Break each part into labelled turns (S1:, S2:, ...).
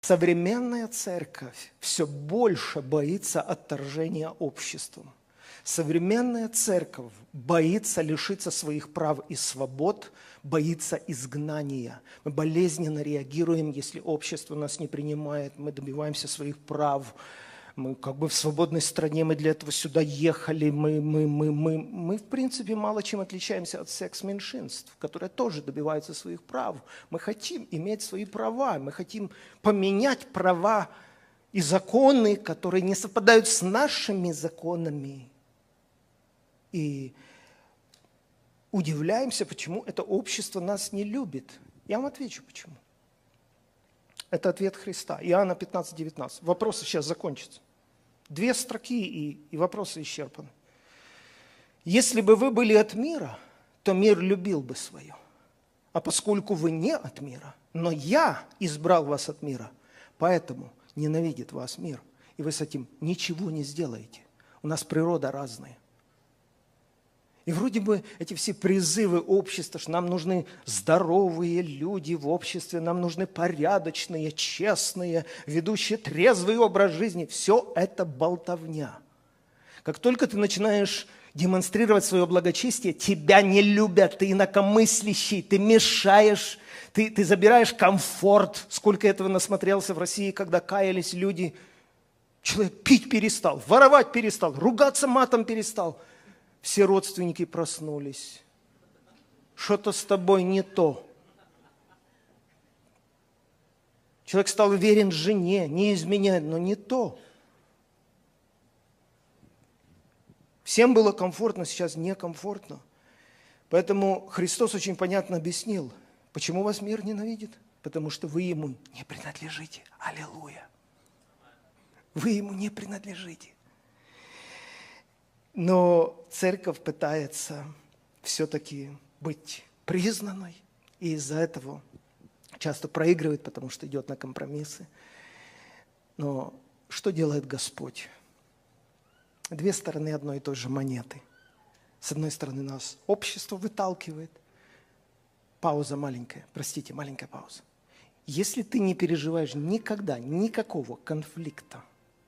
S1: Современная церковь все больше боится отторжения обществом. Современная церковь боится лишиться своих прав и свобод, боится изгнания. Мы болезненно реагируем, если общество нас не принимает, мы добиваемся своих прав. Мы как бы в свободной стране, мы для этого сюда ехали, мы в принципе мало чем отличаемся от секс-меньшинств, которые тоже добиваются своих прав. Мы хотим иметь свои права, мы хотим поменять права и законы, которые не совпадают с нашими законами. И удивляемся, почему это общество нас не любит. Я вам отвечу, почему. Это ответ Христа. Иоанна 15:19. Вопросы сейчас закончатся. 2 строки, и вопросы исчерпаны. «Если бы вы были от мира, то мир любил бы свое. А поскольку вы не от мира, но я избрал вас от мира, поэтому ненавидит вас мир, и вы с этим ничего не сделаете. У нас природа разная». И вроде бы эти все призывы общества, что нам нужны здоровые люди в обществе, нам нужны порядочные, честные, ведущие трезвый образ жизни. Все это болтовня. Как только ты начинаешь демонстрировать свое благочестие, тебя не любят, ты инакомыслящий, ты мешаешь, ты забираешь комфорт. Сколько этого насмотрелся в России, когда каялись люди. Человек пить перестал, воровать перестал, ругаться матом перестал. Все родственники проснулись. Что-то с тобой не то. Человек стал верен жене, не изменяет, но не то. Всем было комфортно, сейчас некомфортно. Поэтому Христос очень понятно объяснил, почему вас мир ненавидит. Потому что вы ему не принадлежите. Аллилуйя. Вы ему не принадлежите. Но церковь пытается все-таки быть признанной, и из-за этого часто проигрывает, потому что идет на компромиссы. Но что делает Господь? 2 стороны одной и той же монеты. С одной стороны нас общество выталкивает. Пауза маленькая, простите, маленькая пауза. Если ты не переживаешь никогда никакого конфликта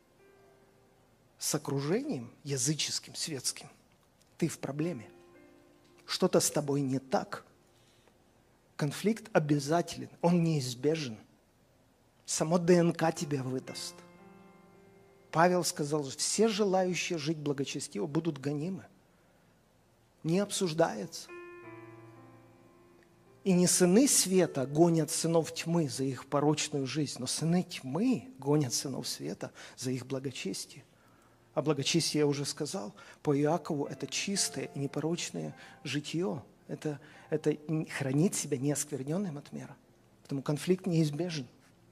S1: с окружением языческим, светским, ты в проблеме. Что-то с тобой не так. Конфликт обязателен, он неизбежен. Само ДНК тебя выдаст. Павел сказал, что все желающие жить благочестиво будут гонимы. Не обсуждается. И не сыны света гонят сынов тьмы за их порочную жизнь, но сыны тьмы гонят сынов света за их благочестие. А благочестие, я уже сказал, по Иакову это чистое и непорочное житье. Это хранит себя неоскверненным от мира. Поэтому конфликт неизбежен.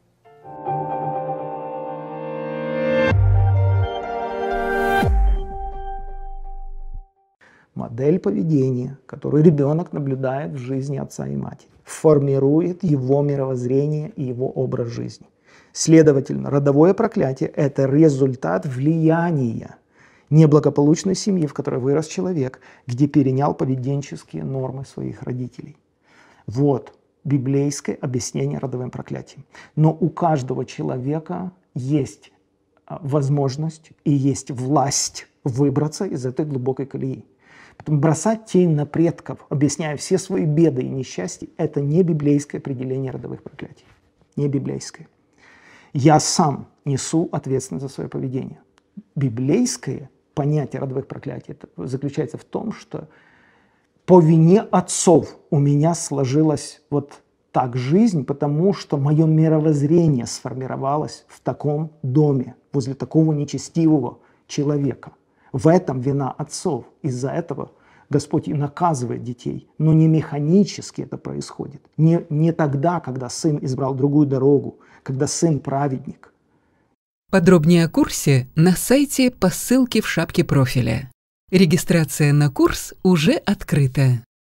S2: Модель поведения, которую ребенок наблюдает в жизни отца и матери, формирует его мировоззрение и его образ жизни. Следовательно, родовое проклятие – это результат влияния неблагополучной семьи, в которой вырос человек, где перенял поведенческие нормы своих родителей. Вот библейское объяснение родовым проклятием. Но у каждого человека есть возможность и есть власть выбраться из этой глубокой колеи. Поэтому бросать тень на предков, объясняя все свои беды и несчастья, это не библейское определение родовых проклятий. Не библейское. Я сам несу ответственность за свое поведение. Библейское понятие родовых проклятий заключается в том, что по вине отцов у меня сложилась вот так жизнь, потому что мое мировоззрение сформировалось в таком доме, возле такого нечестивого человека. В этом вина отцов. Из-за этого Господь и наказывает детей. Но не механически это происходит. Не тогда, когда сын избрал другую дорогу, когда сын праведник.
S3: Подробнее о курсе на сайте по ссылке в шапке профиля. Регистрация на курс уже открыта.